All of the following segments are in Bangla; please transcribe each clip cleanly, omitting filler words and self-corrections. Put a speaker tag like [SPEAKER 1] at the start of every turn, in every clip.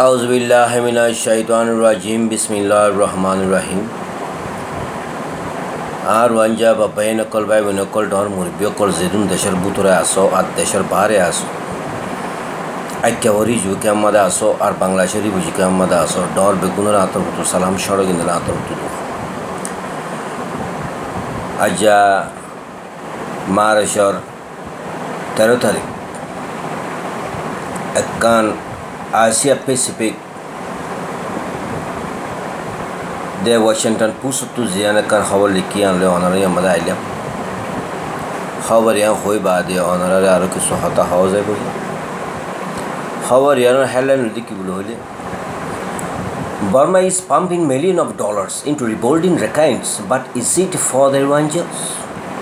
[SPEAKER 1] Auzubillahiminash-shaytanir-rajim. Bismillahir-rahmanir-rahim. Ar wanja babayna kol bay wena kol dor murbio kol zedun deshar butura aso at deshar bahare aso. Akkawari ju kamada aso ar Bangladesheri buji kamada aso dor begunar atar butu salam shoro ginda atar butu. Aja Marashar 13 tarik akan Asia Pacific de Washington Post to ziana kan khawar likiyan le honorary amada ilya khawar yan khoi baade honorary aro ki sohata hauze bo khawar yan helen diki bulole Burma is pumping millions of dollars into rebuilding Rakhines, but is it for the Rohingyas?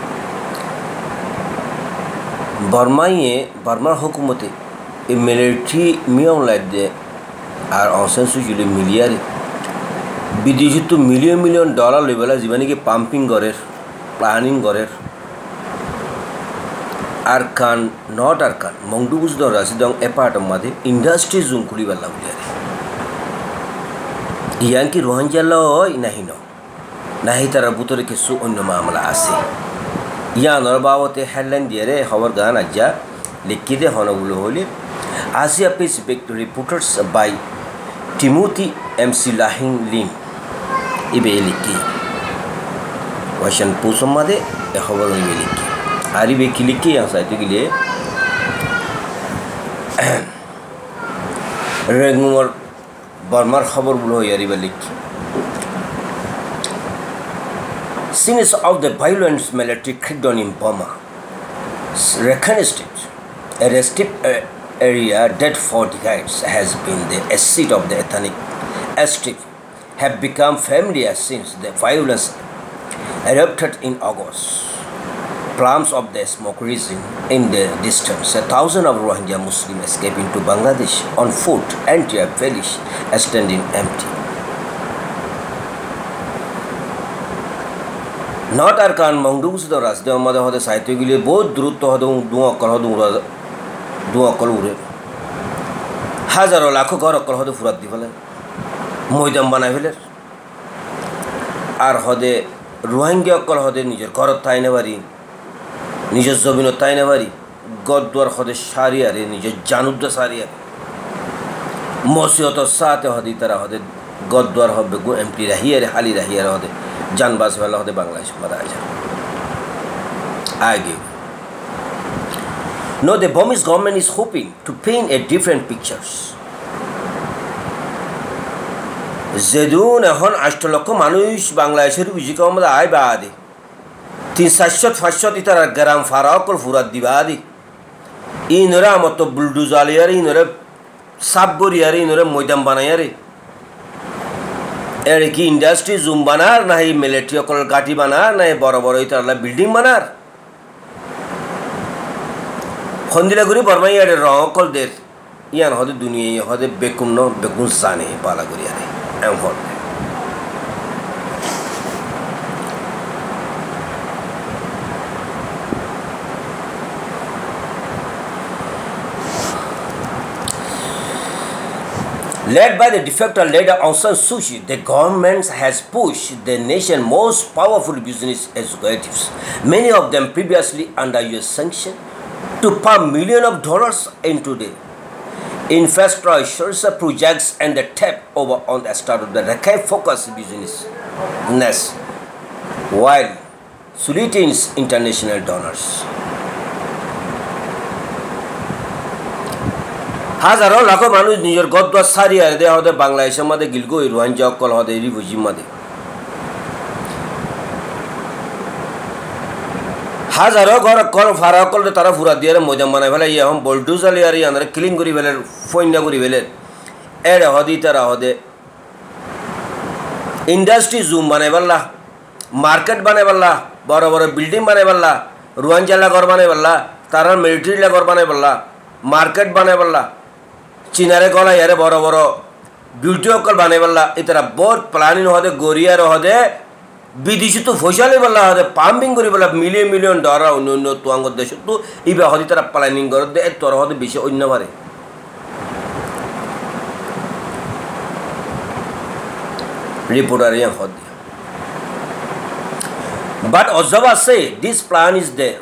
[SPEAKER 1] Burma hukumate a military million like the are also usually milliard বিদেশি তো মিলিয়ন ডলার লেভেলে জীবনে কি পাম্পিং করে প্ল্যানিং করে আর কান নট আর কান মংডুগুজ দ রাসিদং এপার্ট মাদে ইন্ডাস্ট্রি জুম খুলি বালা বুলিয়ারে ইয়ান কি রোহিঙ্গা লয় নাহি তারা বুতরে কিছু অন্য মামলা আছে ইয়ানর বাবতে হেডলাইন দিয়ে খবর গান আজ্জা লিখি দে হনগুলো হলে Asia Pacific reporters by Timothy MC Lahin ibeliki Washington Post made e khabar ibeliki ari be kiliki yang site gile Rengmor Burma khabar bulo yari beliki Scenes of the violent military crackdown in Burma Rakhine State a restricted area that for decades has been the seat of the ethnic airstrip have become familiar since the violence erupted in August. Plumes of the smoke rising in the distance. Thousands of Rohingya Muslims escaping to Bangladesh on foot, entire village standing empty. Not Arkan Mongdus the Rasdam Mother of the Saitugili, both Druto Dua Kolure Hazaro Lako Korokol Hodu Furat Divala Moidam Banaviler Ar Hode Rohingya Kol Hode Niger Korot Tainevari Niger Zobino Tainevari Godwar Hode Sharia Niger Janubda Saria Mosioto Sate Hoditara Hode Godwar Hobegu empty here Hali here Hode Jan Baswell Hode Bangladesh Madaja I give No, the Burmese government is hoping to paint a different pictures. Zedun ehon 8 লক্ষ মানুষ বাংলাদেশের বিজিকা মধ্যে আয় বাদে 300-500 ইতার গ্রাম ফারাকল ফুরাত দিবাদি ইনরা মত বুলডোজালিয়ার ইনরা সাববরিয়ার ইনরা ময়দান বানায়ারে এর কি ইন্ডাস্ট্রি জুম বানার না এই মিলিটারি কল গাটি বানার না বড় বড় ইতারলা বিল্ডিং বানার Hondila guri Burma yare rokol der yan hode duniya hode bekum sane bala guri yare am hode Led by the de facto leader Aung San Suu Kyi, the government has pushed the nation's most powerful business executives, many of them previously under US sanction, to pump millions of dollars into the infrastructure projects and the tap over on the start of the Rakhine focus business, while soliciting international donors. Hazaro lakho manush nijor godwa sari arde hode Bangladesh made gilgo Rohingya kol hode refugee made Hazaro gor kol farakol de tara fura diare mojam banai bela ye hom bulldozer le ari andar killing guri bele foinda guri bele ere hodi tara hode industry zoom banai bella market banai bella boro building banai bella Rohingya la gor banai bella tara military la gor banai bella market banai bella Chinare gola yare boro beauty kol banai bella itara both planning hode goria ro hode বিদেশি তো ফসলে বলা হয় পাম্পিং করে বলা মিলিয়ন ডলার অন্য তুয়াঙ্গ দেশ তো ইবা হদি তারা প্ল্যানিং করে দে তোর হদি বেশি অন্য বারে reporter yang hot dia. But observers say this plan is there,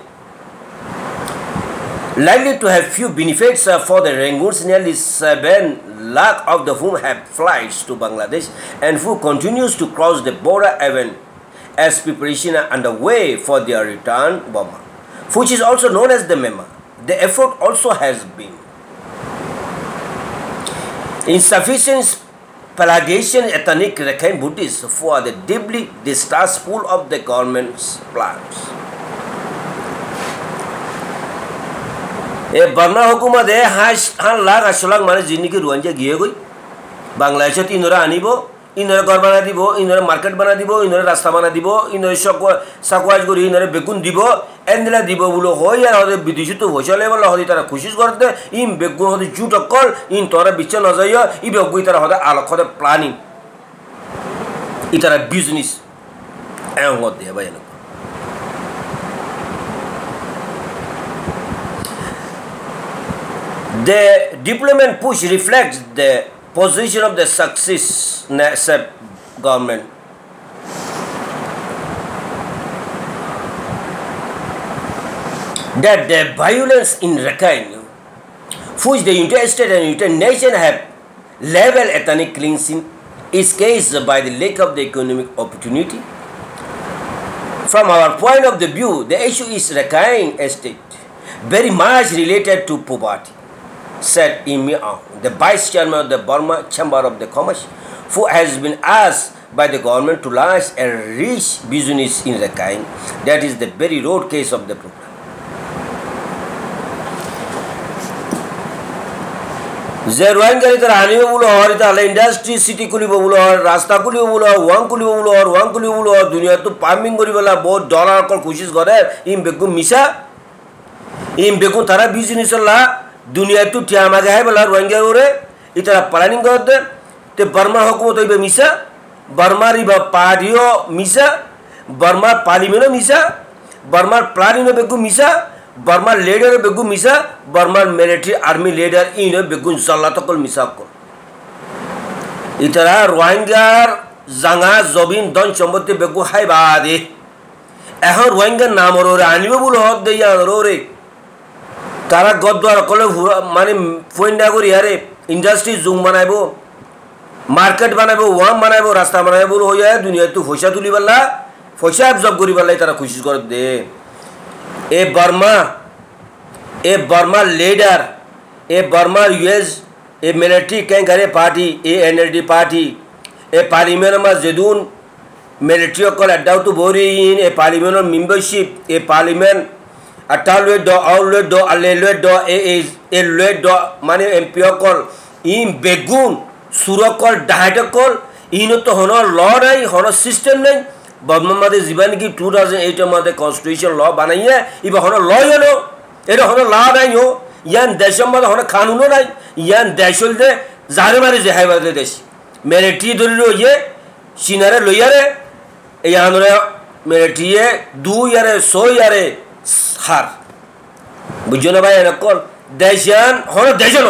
[SPEAKER 1] likely to have few benefits for the Rohingyas, nearly 7 lakh of the whom have flights to Bangladesh and who continues to cross the border even as preparation are underway for their return to Burma, which is also known as the Myanmar. The effort also has been insufficient Pelagasian ethnic Rakhine Buddhists for the deeply distrustful of the government's plans. A Burma hukumat has han lag ashlag mane jinni ki Rohingya giye goi Bangladesh inora anibo inora gor bana dibo inora market bana dibo inora rasta bana dibo inora sakwaj gori inora begun dibo endla dibo bulo hoy ar hode bideshi to hoshale bala hodi tara khushis korte im begun hodi jutakol in tora bicha na jaya i begui tara hode alkhode planning itara business en hode bayana. The deployment push reflects the position of the successive government. That the violence in Rakhine, which the United States and United Nations have leveled ethnic cleansing, is caused by the lack of the economic opportunity. From our point of the view, the issue is Rakhine state, very much related to poverty, said Imiao, the vice chairman of the Burma Chamber of the Commerce, who has been asked by the government to launch a rich business in Rakhine. That is the very road case of the program. যে রোহিঙ্গারি তার আনিব বলো আর তাহলে ইন্ডাস্ট্রি সিটি খুলিব বলো আর রাস্তা খুলিব বলো ওয়াং খুলিব বলো আর ওয়াং খুলিব বলো দুনিয়া তো ফার্মিং করি বলা বহুত ডলার কল কোশিশ করে ইম বেগুন মিশা ইম বেগুন তারা বিজনেস লা দুনিয়া তো টিয়ামা গায় বলা রোহিঙ্গা ওরে ইতারা প্ল্যানিং করতে তে বর্মা হুকুমত হইবে মিশা বর্মার ইবা পাডিও মিশা বর্মার পার্লিমেন্টও মিশা বর্মার প্ল্যানিংও বেগুন মিশা Burma leader begu misa, Burma military army leader ino begu zalatokol misakol. Itara Rohingya zanga zobin don chombote begu hai baade. Ehon Rohingya namorore anibo bulo hod de yarore. Tara godwar kole mane foinda gori yare industry zoom banaibo, market banaibo, wam banaibo, rasta banaibo hoya dunia tu fosha tuli balla, fosha absorb gori balla tara khushis kor de. A Burma leader, a Burma US, a military Kankare party, a NLD party, a parliament Zedun, military call a doubt to bori in a parliament membership, a parliament, a talwe do, outlet do, a lelwe do, a led do, money and pure call, in Begun, Surakol, Dietacol, in to honor law, honor system. Burma made जीवन की 2008 में constitution law बनाई है इबा होना law ये लो ये होना law नहीं हो यान देशम में होना कानून नहीं यान देशों दे ज़ारे मारे ज़हाय वाले देश military दूरी लो ये शिनारे लो यारे यान रे military है दो यारे सौ यारे हार बुझो ना भाई नक्कल देशान होना देशनो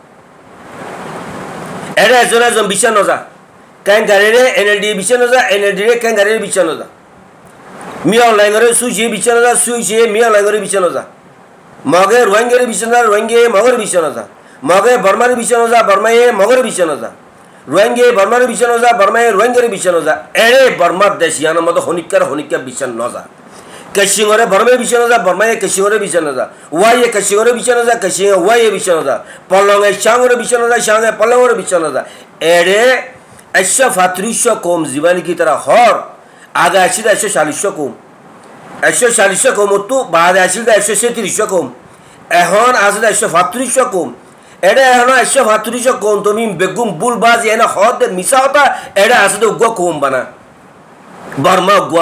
[SPEAKER 1] ऐसे ऐसे ना ज़म्बिशन होता Kangaroo NLD bichanoza NLD kangaroo bichanoza Mia langare suji bichanoza suji mia langare bichanoza Mage Rohingya bichanoza Rohingya magar bichanoza Mage Burma bichanoza Burma ye magar bichanoza Rohingya Burma bichanoza Burma ye Rohingya bichanoza ere Burma deshiana mado honikka bichanoza Kashingore Burma bichanoza Burma ye Kashingore bichanoza Waye Kashingore bichanoza Kashinga waye bichanoza Palonge Shangore bichanoza Shangore Palongore bichanoza ere ऐसा फातरिशा कोम जीवन की तरह हर आगे ऐसे चालीसा कोम तो बाद ऐसे तिरिशा कोम एहन आज ऐसे फातरिशा कोम एडे एहन ऐसे फातरिशा कोम तो मी बेगुम बुलबाज ये ना हद मिसा होता एडे आज तो गुआ कोम बना बर्मा गुआ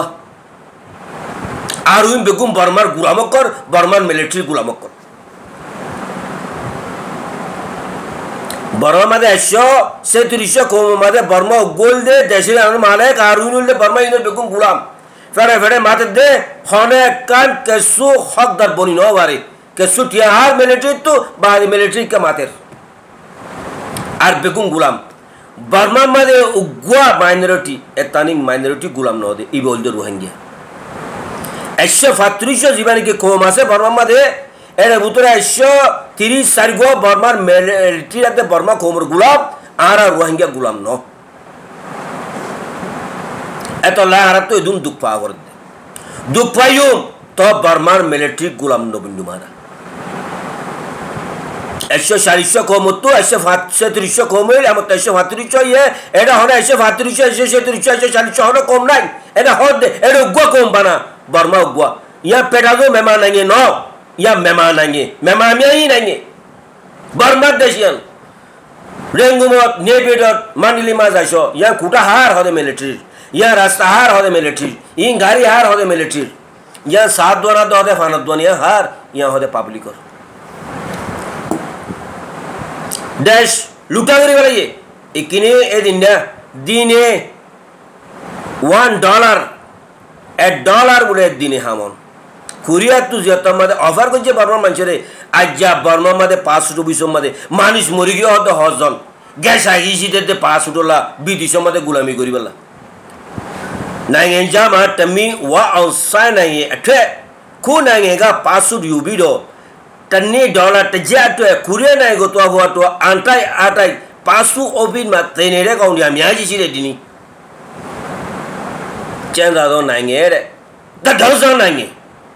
[SPEAKER 1] आरुइन बेगुम बर्मार गुलामकर बर्मान मिलिट्री गुलामकर Burma made ऐसा से तिरिशा कोम मदे Burma गोल दे देशे आने माले कारुइनुल दे Burma इन्हें बेकुम गुलाम फेरे माते दे खाने कान कैसो हक दर बोनी नौ बारे कैसो टियार मिलिट्री तो बाहरी मिलिट्री का माते आर बेकुम गुलाम Burma made ugwa minority ethnic minority gulam no de ibo the Rohingya esho fatrisho jibani ke kom ase Burma made ere butura esho 30 sargo Burma military ate Burma komor gulam ara Rohingya gulam no eto la arab to edun duk pa gorde duk payum to Burma military gulam no bindu mara esho sharisho komutu esho fatrisho komel am esho fatrisho ye eda hona esho fatrisho esho sharisho hona kom nai eda hode eda gwa kom bana Burma gwa ya pedago mema nange no ya mema nange mema mi nange Burma deshian rengumot nebedot manili mazasho ya kuta har hode military ya rasta har hode military in gari har hode military ya sadwana hode fanadwani har ya hode public dash lutagri wala ye ikine edinda dine $1 $1 bude dine hamon Korea tu jata made offer korche Burma manchere ajja Burma made 500 bisom made manish mori gyo hodo hozon gas agisi dete 500 la bidisho made gulami kori bala nangen jama tami wa outside nange athe ku nange ga 500 yubido $10 tja to Korea na go to abo to antai pasu obin ma tenere ka unia myaji sire dini chenda do nange re da dawsan nange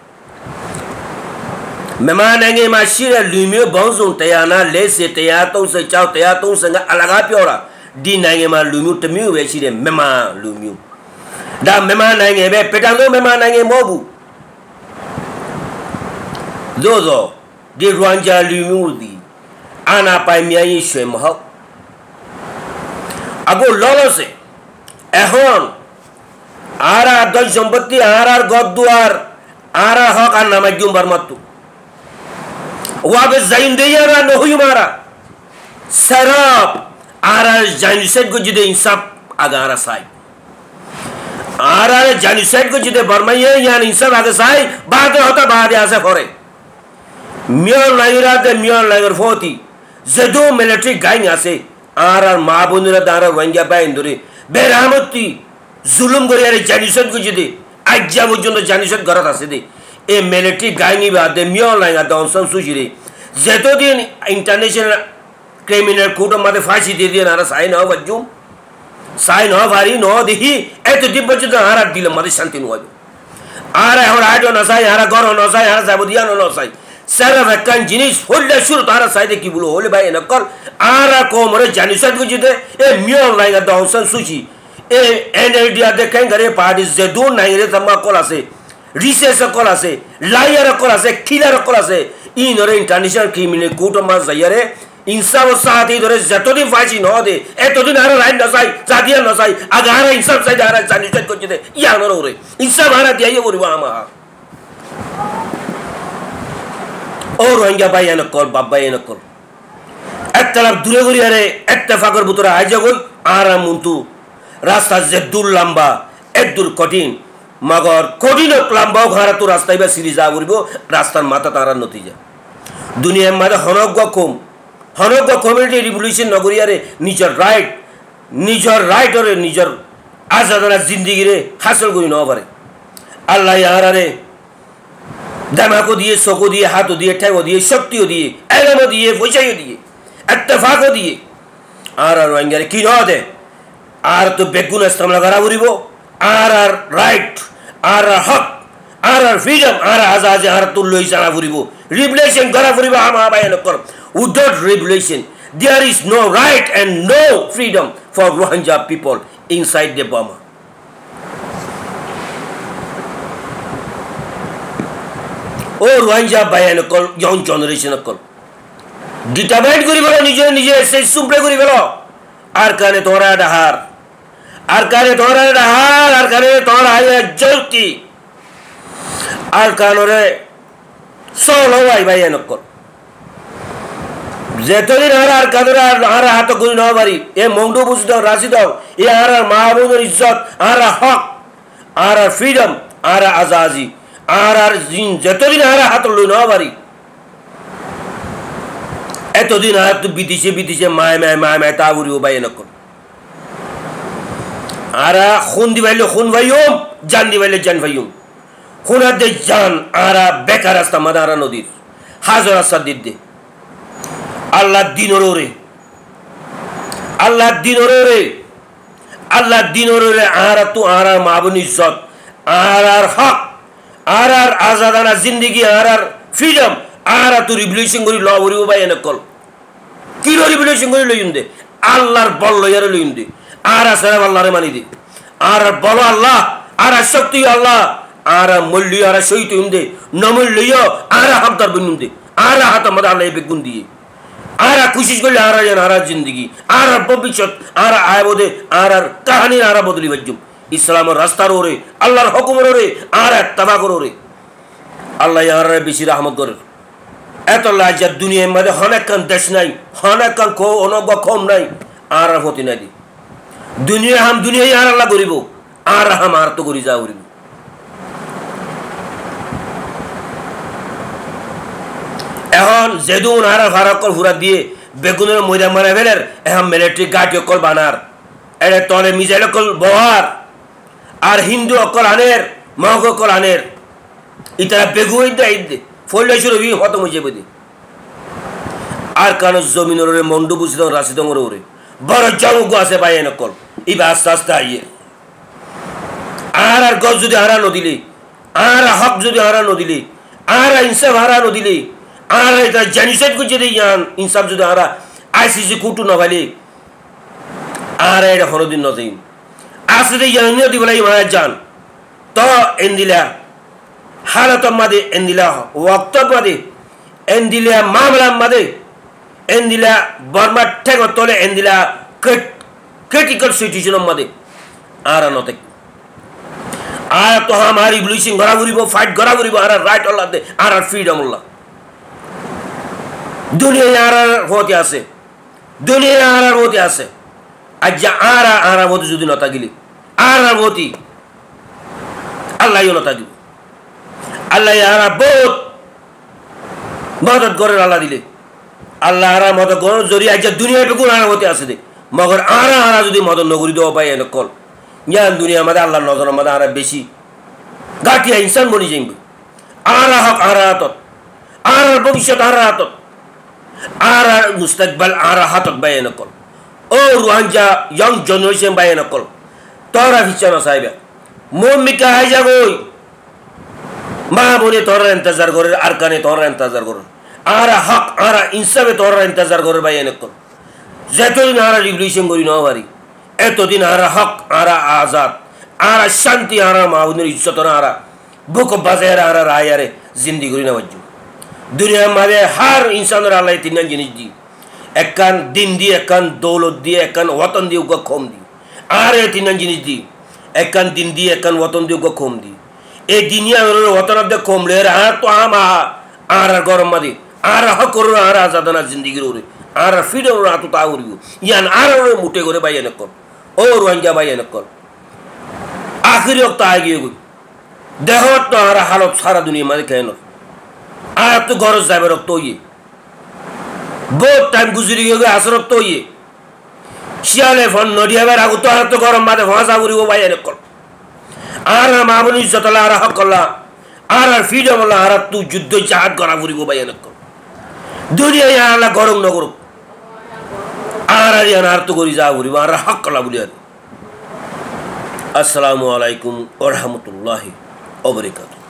[SPEAKER 1] mema nange ma shire lumyo bonzon tayana lese taya to se chao taya to se nga alaga pyora di nange ma lumyo tmyu be shire mema lumyo da mema nange be petando mema nange mobu dozo de Rwanda lumudi ana pai miayi shwe mohok ago lolose ehon ara doj sampatti ara godduar ara hok anna majum barmatu wabe zaindeya no huyumara sarap ara janiset go jide insaf agara sai ara janiset go jide barmaiye yan insaf aga sai baad hota baad ase fore Mion lagira de mion lager 40 zedo military gain ase arar mabunira dara Rohingya ba induri beramati zulum goriyare janisat gujide ajja bojondo janisat garat ase de e military gaini ba de mion laga donson sujire zedo din international criminal court made fashi de diya nara sign of wajum sign of ari no dehi eto dibbachu ara dil made shanti no ara hora ado no sai ara goro no sai ara sabudiano no sai Sarah kan jinis holla shuru tara saide ki bulo hole bai nakal ara ko more janisat gujide e mion laiga donsan sushi e NLD ade kan gare party zedun naire tamma kolase research kolase liar kolase killer kolase inore international criminal court ma zayare insaf saati dore zatodi faji no de etodi nara line nasai zadia nasai agara insaf sai dara janisat gujide ya no re insaf ara dia ye gori ma और रोहिंग्या भाई न कॉल बाबा न कॉल एक तरफ दूरे गुरी अरे इत्तेफाकर बुतरा आज कोई आराम मुंतु रास्ता जेदुल लंबा एदुल कठिन मगर कठिन लंबा घारा तो रास्ता इबा सीरीज आगुरिबो रास्तार माथा तारा नतीजा दुनिया में हनगवा कम्युनिटी रिवोल्यूशन नगरी अरे निजर राइट और निजर आजादना जिंदगी रे हासिल करी न पारे अल्लाह यार अरे दमाको दिए सोको दिए हाथो दिए ठेगो दिए शक्तियो दिए एलमो दिए वैशायो दिए इत्तेफाको दिए आर रोहिंग्या की न दे आर तो बेगुन इस्तेमाल करा बुरीबो आर राइट आर हक आर फ्रीडम आर आजादी आर तो लोई सारा बुरीबो रिवोल्यूशन करा बुरीबो हम आबाय न कर without revolution there is no right and no freedom for Rohingya people inside the Burma or Rohingya bayan kol young generation kol determined kori bolo nije se supre kori bolo ar kane tora dahar ar kane tora ya jolti ar kanore solo wai bayan kol jetoni ar kadura ar hato kori no bari e mondo buzdo rasido e ar mahabunor izzat ar hak ar freedom ar azazi আর দিন যতদিন আর হাত লই না পারি এতদিন আর তো বিদেশে মায় তা বুড়ি ও বাইন কর আরা খুন দিবাইলে খুন ভাইয়ুম জান দিবাইলে জান ভাইয়ুম খুনা দে জান আরা বেকার রাস্তা মাদারা নদীর হাজার রাস্তা দিদ্দে আল্লাহ দিনরে আল্লাহ দিনরে আল্লাহ দিনরে আরা তু আরা মাবুন ইজ্জত আরার হক আরার আজাদানা জিন্দেগি আরার ফ্রিডম আরা তু রিভলিউশন করি ল করিব ভাই এনেকল কি রিভলিউশন করি লইন দে আল্লাহর বল লইয়ারে লইন দে আরা সারা আল্লাহরে মানি দে আর বলো আল্লাহ আরা শক্তি আল্লাহ আরা মল্লি আরা সহিত দে নমল্লিও আরা হকদার বনুন দে আরা হাত মধ্যে আল্লাহ বেগুন দিয়ে আরা কোশিশ করলে আরা যেন আরা জিন্দগি আর ভবিষ্যৎ আরা আয়বদে আর কাহানির আরা বদলি বাজ্যুম ইসলামের রাস্তার ওরে আল্লাহর হুকুমের ওরে আর তাবা করে আল্লাহ আর বেশি রহমত করে এত লাজার দুনিয়ার মধ্যে অনেকক্ষণ দেশ নাই অনেকক্ষণ অনজ্ঞ কম নাই আর হতে নাই দি দুনিয়া হাম দুনিয়ায় আর আল্লাহ করিব আর হাম আর তো করি যা করিব এখন যেদুন আর ফারাকল ফুরা দিয়ে বেগুনের ময়দা মারা ফেলের এখন মিলিটারি গাড়ি অকল বানার এর তলে মিসাইল অকল বহার আর হিন্দু অকল আনের মহক অকল আনের ইতারা বেগুন দে ফলে শুরু হতম হয়ে যাবে আর কারণ জমিনের ওরে মন্ডু বুঝিত রাশিদঙ্গর ওরে বড় জমুক আছে ভাই নকল ইবা আস্তে আস্তে আইয়ে আর গছ যদি হারা নদিলে আর হক যদি হারা নদিলে আর ইনসাফ হারা নদিলে আর এটা জেনিসেট কো যদি ইয়ান ইনসাফ যদি হারা আইসিসি কুটু না ভালে আর এটা হরদিন ন যাই আসলে ইয়ান নদি বলাই মায়া জান তো এন্দিলা হালত মাদে এন্দিলা ওয়াক্ত মাদে এন্দিলা মামলা মাদে এন্দিলা বর্মা ঠেক তলে এন্দিলা ক্রিটিক্যাল সিচুয়েশন মাদে আর নতে আর তো আমার রিভলিউশন গড়া ঘুরিব ফাইট গড়া ঘুরিব আর রাইট আল্লাহ দে আর ফ্রিডম আল্লাহ দুনিয়া আর হতে আছে দুনিয়া আর হতে আছে আজ আর হতে যদি নতা গিলি আর হতি আল্লাহ নতা দিব আল্লাহ আর বহুত মদত করে আল্লাহ দিলে আল্লাহ আর মদত করে জড়িয়ে আজ দুনিয়া বেগুন আর হতে আছে দে মগর আর যদি মদত নগরী দেওয়া পাই এনে কল জ্ঞান দুনিয়া মধ্যে আল্লাহ নজর মধ্যে আর বেশি গাঠিয়া ইনসান বনি যাইব আর হক আর হাতত আর ভবিষ্যৎ আর হাতত আর মুস্তাকবাল আর হাতত বাই এনে কল ও রোহিঙ্গা ইয়ং জেনারেশন বাই এনে কল তোরা ফিচানো সাহেবা মমিকা হাই যাগই মা বনে তোরা ইন্তজার করে আর কানে তোরা ইন্তজার করে আর হক আর ইনসাফে তোরা ইন্তজার করে বাই এনে কল যতদিন আর রিভলিউশন করি না পারি এতদিন আর হক আর আজাদ আর শান্তি আর মাহবুবের ইজ্জত আর বুক বাজার আর রায়ারে জিন্দি করি না বাজ্যু দুনিয়ার মাঝে হার ইনসানের আল্লাহ তিন জিনিস দি একান দিন দিয়ে একান দৌলত দিয়ে একান ওতন দিয়ে উগা কম দি আর এই তিন জিনিস দি একান দিন দিয়ে একান ওতন দিয়ে উগা কম দি এই দুনিয়া ওতন দিয়ে কমলে আর তো আর গরম মাদি আর হক করো আর আজাদানা জিন্দিগির ওরে আর ফ্রিডম রাত তা করিব ইয়ান আর মুটে করে বাইয়ে নকল ও রোহিঙ্গা বাইয়ে নকল আখিরি ওক্ত আগিয়ে গই দেহত তো আর হালত সারা দুনিয়া মাঝে কেন আর তো গরজ যাবে রক্ত ইয়ে বহুত টাইম গুজরি গিয়ে আসর রক্ত ইয়ে শিয়ালে ফোন নডিয়াবার আগু তো আর তো গরম মাঝে ভাষা করিব বাইয়ে নকল আর মামুন ইজ্জত আর হক করলা আর ফ্রিডম আর তুই যুদ্ধ জাহাজ করা করিব বাইয়ে নকল দুনিয়া আল্লাহ গরম ন করুক আর আর তো করি যা করিব আর হক করলা বলি আর আসসালামু আলাইকুম ওয়া রাহমাতুল্লাহি ওয়া বারাকাতুহু।